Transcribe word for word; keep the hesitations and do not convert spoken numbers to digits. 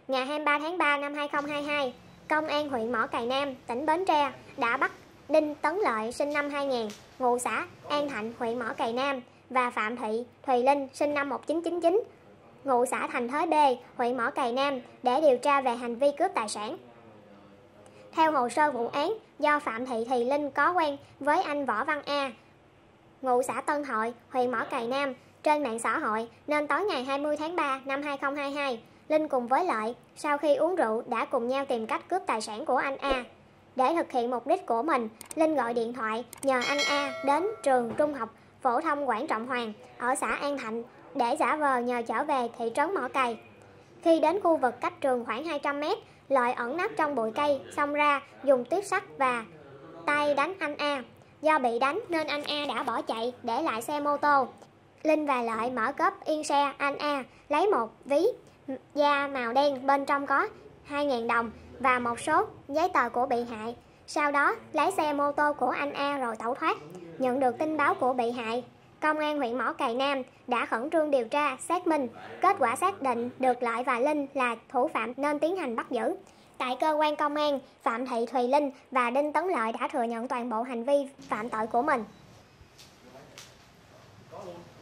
ngày hai mươi ba tháng ba năm hai nghìn không trăm hai mươi hai, Công an huyện Mỏ Cày Nam, tỉnh Bến Tre đã bắt Đinh Tấn Lợi sinh năm hai nghìn, ngụ xã An Thạnh, huyện Mỏ Cày Nam và Phạm Thị Thùy Linh sinh năm một nghìn chín trăm chín mươi chín, ngụ xã Thành Thới B, huyện Mỏ Cày Nam để điều tra về hành vi cướp tài sản. Theo hồ sơ vụ án, do Phạm Thị Thùy Linh có quen với anh Võ Văn A, ngụ xã Tân Hội, huyện Mỏ Cày Nam trên mạng xã hội nên tối ngày hai mươi tháng ba năm hai nghìn không trăm hai mươi hai, Linh cùng với Lợi sau khi uống rượu đã cùng nhau tìm cách cướp tài sản của anh A. Để thực hiện mục đích của mình, Linh gọi điện thoại nhờ anh A đến trường trung học phổ thông Quảng Trọng Hoàng ở xã An Thạnh để giả vờ nhờ trở về thị trấn Mỏ Cày. Khi đến khu vực cách trường khoảng hai trăm mét, Lợi ẩn nấp trong bụi cây, xông ra dùng tuyết sắt và tay đánh anh A. Do bị đánh nên anh A đã bỏ chạy để lại xe mô tô. Linh và Lợi mở cốp yên xe anh A, lấy một ví da màu đen, bên trong có hai nghìn đồng và một số giấy tờ của bị hại. Sau đó lấy xe mô tô của anh A rồi tẩu thoát. Nhận được tin báo của bị hại, Công an huyện Mỏ Cày Nam đã khẩn trương điều tra, xác minh. Kết quả xác định được Lợi và Linh là thủ phạm nên tiến hành bắt giữ. Tại cơ quan công an, Phạm Thị Thùy Linh và Đinh Tấn Lợi đã thừa nhận toàn bộ hành vi phạm tội của mình.